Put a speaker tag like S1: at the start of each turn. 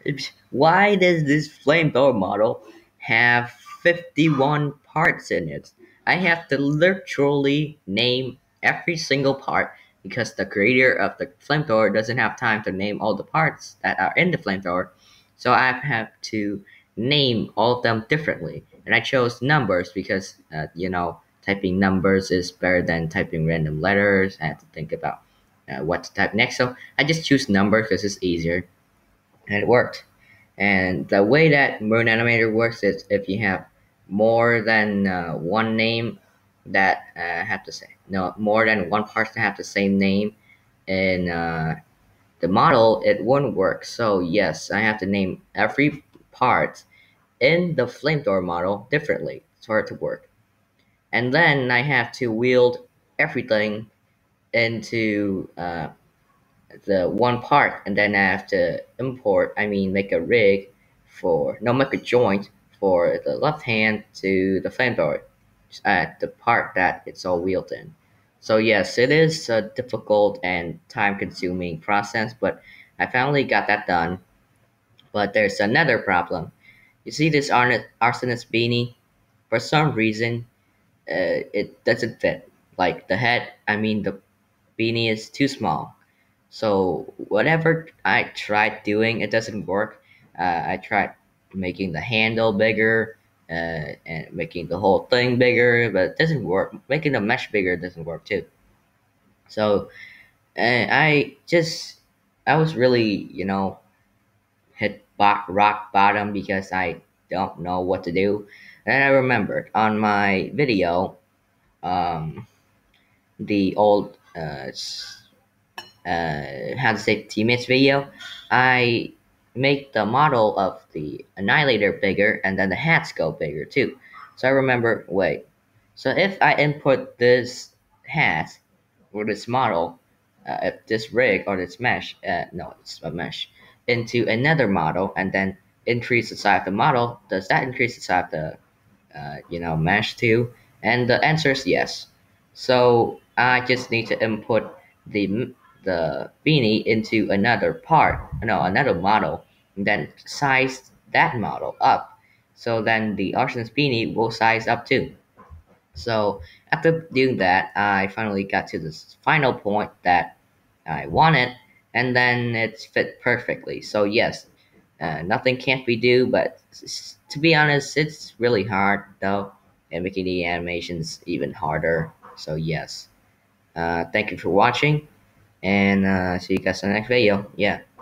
S1: Why does this flamethrower model have 51 parts in it? I have to literally name every single part because the creator of the flamethrower doesn't have time to name all the parts that are in the flamethrower. So I have to name all of them differently. And I chose numbers because, typing numbers is better than typing random letters. I have to think about what to type next. So I just choose number because it's easier and it worked. And the way that Moon Animator works is if you have more than one name that have to say no more than one person have the same name in the model, it won't work. So yes, I have to name every part in the flamethrower model differently for it to work. And then I have to wield everything into the one part, and then I have to make a rig for no make a joint for the left hand to the flamethrower at the part that it's all wheeled in. So yes, it is a difficult and time-consuming process, but I finally got that done. But there's another problem. You see this arsonist beanie? For some reason, it doesn't fit. Like the head, the beanie is too small. So whatever I tried doing, it doesn't work. I tried making the handle bigger and making the whole thing bigger, but it doesn't work. Making the mesh bigger doesn't work too. So I was really hit rock bottom because I don't know what to do. And I remembered on my video, um, the old how to say teammates video, I make the model of the annihilator bigger and then the hats go bigger too. So I remember, wait, so if I input this hat or this model, if this rig or this mesh, no, it's a mesh, into another model and then increase the size of the model, does that increase the size of the mesh too? And the answer is yes. So I just need to input the beanie into another model, and then size that model up. So then the Arsonist beanie will size up too. So after doing that, I finally got to this final point that I wanted, and then it fit perfectly. So yes, nothing can't be do, but to be honest, it's really hard though, and making the animations even harder. So yes, thank you for watching, and see you guys in the next video. Yeah.